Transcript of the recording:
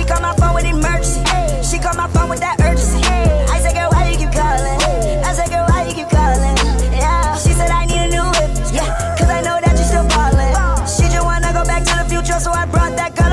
called my phone with emergency. She called my phone with that urgency. I said, girl, why you keep calling? I said, girl, why you keep calling? Yeah. She said, I need a new whip. Yeah, cause I know that you still ballin'. She just wanna go back to the future, so I brought that girl.